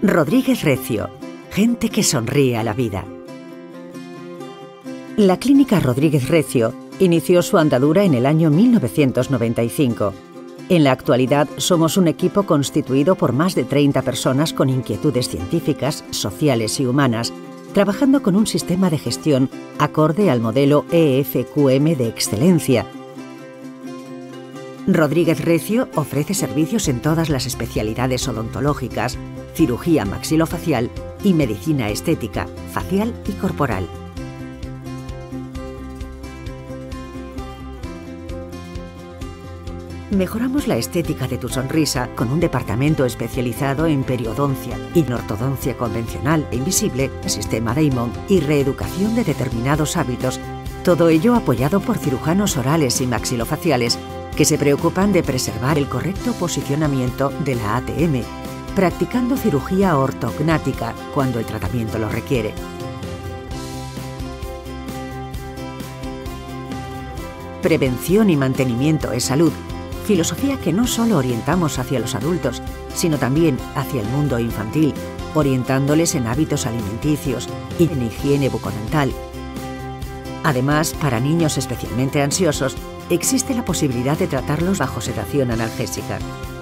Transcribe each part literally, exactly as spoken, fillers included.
Rodríguez Recio, gente que sonríe a la vida. La Clínica Rodríguez Recio inició su andadura en el año mil novecientos noventa y cinco. En la actualidad somos un equipo constituido por más de treinta personas con inquietudes científicas, sociales y humanas, trabajando con un sistema de gestión acorde al modelo E F Q M de excelencia. Rodríguez Recio ofrece servicios en todas las especialidades odontológicas, cirugía maxilofacial y medicina estética, facial y corporal. Mejoramos la estética de tu sonrisa con un departamento especializado en periodoncia, ortodoncia convencional e invisible, sistema Damon y reeducación de determinados hábitos, todo ello apoyado por cirujanos orales y maxilofaciales que se preocupan de preservar el correcto posicionamiento de la A T M, practicando cirugía ortognática cuando el tratamiento lo requiere. Prevención y mantenimiento es salud, filosofía que no solo orientamos hacia los adultos, sino también hacia el mundo infantil, orientándoles en hábitos alimenticios y en higiene bucodental. Además, para niños especialmente ansiosos, existe la posibilidad de tratarlos bajo sedación analgésica.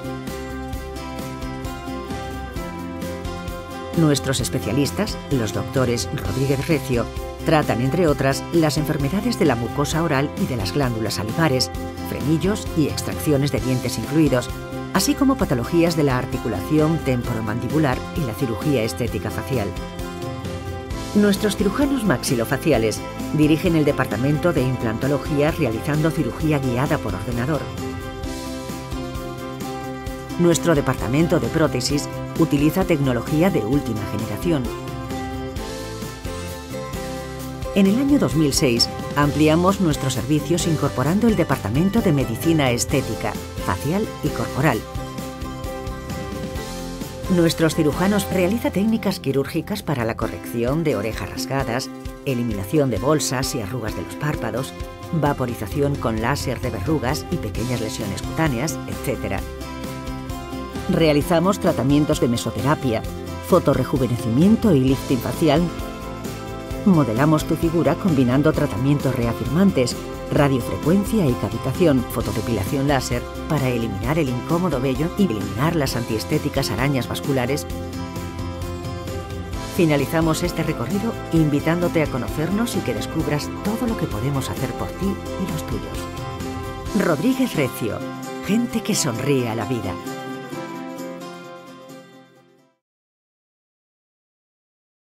Nuestros especialistas, los doctores Rodríguez Recio, tratan, entre otras, las enfermedades de la mucosa oral y de las glándulas salivares, frenillos y extracciones de dientes incluidos, así como patologías de la articulación temporomandibular y la cirugía estética facial. Nuestros cirujanos maxilofaciales dirigen el departamento de implantología realizando cirugía guiada por ordenador. Nuestro departamento de prótesis utiliza tecnología de última generación. En el año dos mil seis ampliamos nuestros servicios incorporando el departamento de medicina estética, facial y corporal. Nuestros cirujanos realizan técnicas quirúrgicas para la corrección de orejas rasgadas, eliminación de bolsas y arrugas de los párpados, vaporización con láser de verrugas y pequeñas lesiones cutáneas, etcétera. Realizamos tratamientos de mesoterapia, fotorrejuvenecimiento y lifting facial. Modelamos tu figura combinando tratamientos reafirmantes, radiofrecuencia y cavitación, fotodepilación láser para eliminar el incómodo vello y eliminar las antiestéticas arañas vasculares. Finalizamos este recorrido invitándote a conocernos y que descubras todo lo que podemos hacer por ti y los tuyos. Rodríguez Recio, gente que sonríe a la vida.